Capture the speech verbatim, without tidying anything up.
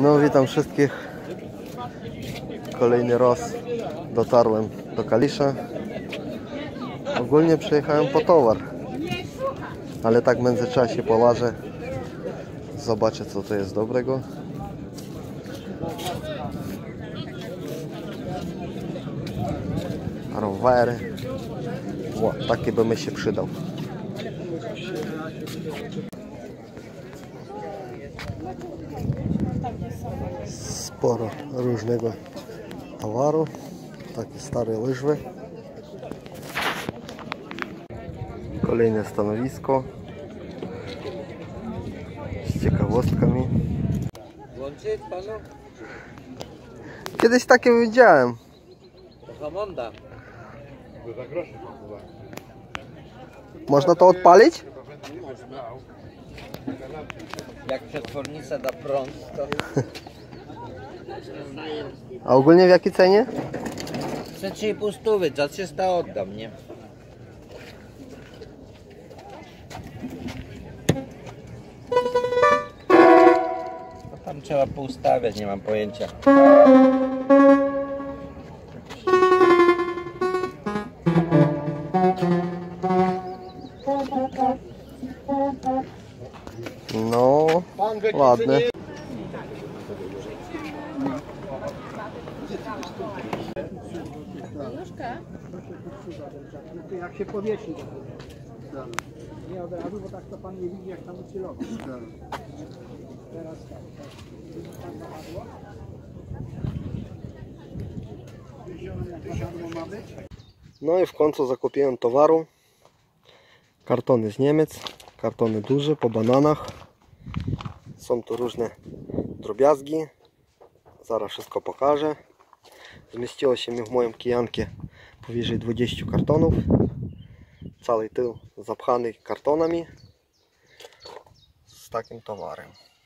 No, witam wszystkich. Kolejny raz dotarłem do Kalisza. Ogólnie przyjechałem po towar, ale tak w międzyczasie połażę, zobaczę, co to jest dobrego. Rowery. O, taki by mi się przydał. Sporo różnego towaru. Takie stare łyżwy. Kolejne stanowisko z ciekawostkami. Włączyć panu? Kiedyś takie widziałem. To Hamonda. Można to odpalić? Jak przetwornica da prąd, to... A ogólnie w jakiej cenie? Za trzy i pół stówy, za trzysta oddam, nie? No tam trzeba poustawiać, nie mam pojęcia. No, ładne. Jak się powiesi, nie od razu, bo tak to pan nie widzi, jak tam ucylował. Teraz tak, tak. Ma być? No i w końcu zakupiłem towaru. Kartony z Niemiec, kartony duże po bananach. Są tu różne drobiazgi. Zaraz wszystko pokażę. Zmieściło się mi w moim kijankie powyżej dwudziestu kartonów. Cały tył zapchany kartonami z takim towarem.